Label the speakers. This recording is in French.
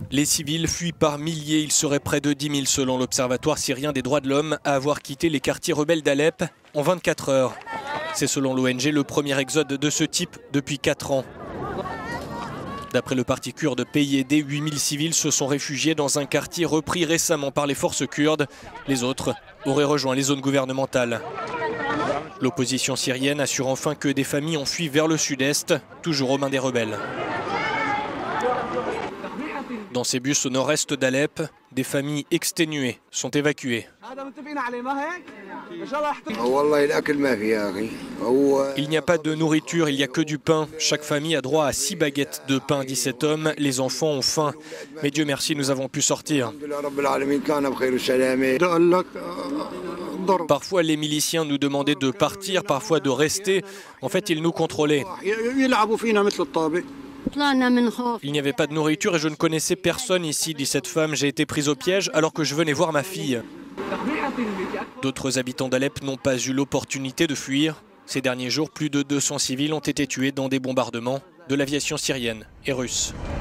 Speaker 1: Les civils fuient par milliers, il serait près de 10 000 selon l'Observatoire syrien des droits de l'homme à avoir quitté les quartiers rebelles d'Alep en 24 heures. C'est selon l'ONG le premier exode de ce type depuis 4 ans. D'après le parti kurde PYD, 8 000 civils se sont réfugiés dans un quartier repris récemment par les forces kurdes. Les autres auraient rejoint les zones gouvernementales. L'opposition syrienne assure enfin que des familles ont fui vers le sud-est, toujours aux mains des rebelles. Dans ces bus au nord-est d'Alep, des familles exténuées sont évacuées. Il n'y a pas de nourriture, il n'y a que du pain. Chaque famille a droit à 6 baguettes de pain, dit cet homme. Les enfants ont faim. Mais Dieu merci, nous avons pu sortir. Parfois, les miliciens nous demandaient de partir, parfois de rester. En fait, ils nous contrôlaient. Il n'y avait pas de nourriture et je ne connaissais personne ici, dit cette femme. J'ai été prise au piège alors que je venais voir ma fille. D'autres habitants d'Alep n'ont pas eu l'opportunité de fuir. Ces derniers jours, plus de 200 civils ont été tués dans des bombardements de l'aviation syrienne et russe.